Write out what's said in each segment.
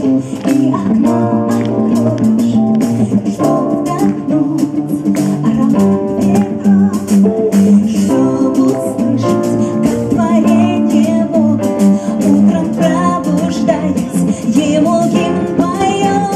и окно откроешь, чтоб вдохнуть аромат ветра, чтоб услышать, как творение Бога утром пробуждаясь, ему гимн поет.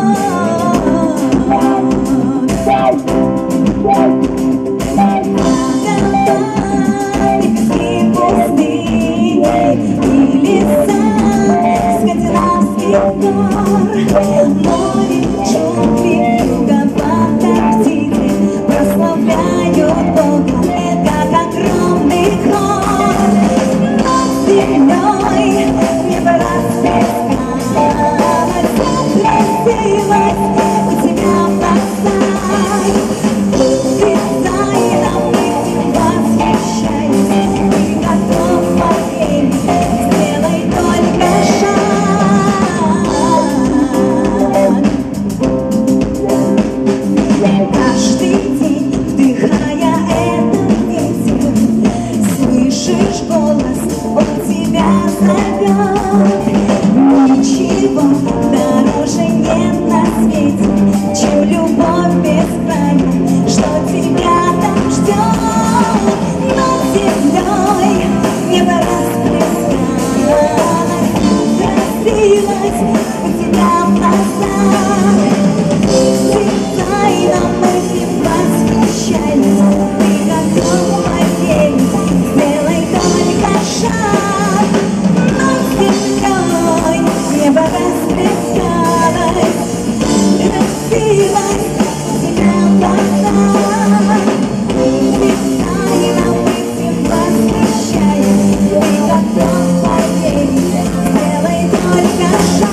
Пески пустыни и леса скандинавских гор, море чудли, юго-восток птицы прославляют Бога, как огромный хор. Над землей небо расплескалось, отразилось у тебя в глазах. Вырезай нам этим восхищаясь, ты готов во время, сделай только шаг. Каждый день, вдыхая этот ветер, слышишь голос, он тебя зовет. Ничего дороже нет на свете, чем любовь бескрайняя, что тебя там ждет. Над землей небо расплескалось, отразилось у тебя в глазах. Вырезай нам этим восхищаясь, ты готов поверить, сделай только шаг. Над землей небо расплескалось, отразилось у тебя в глазах. Вырезай нам этим восхищаясь, ты готов поверить, сделай только шаг.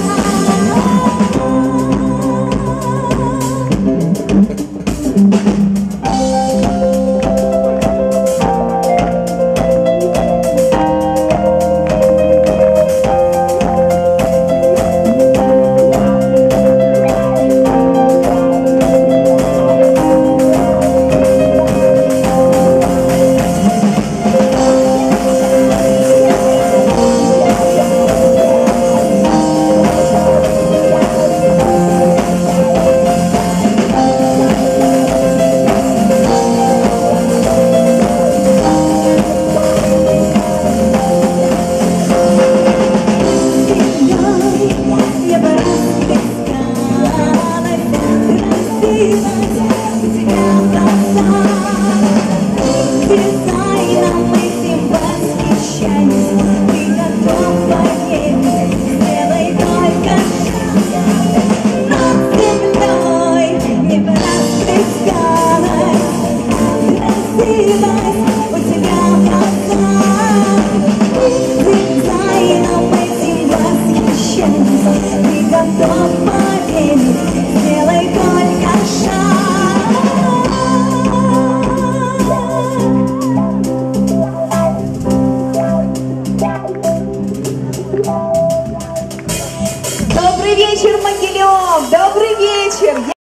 Добрый вечер, Могилев!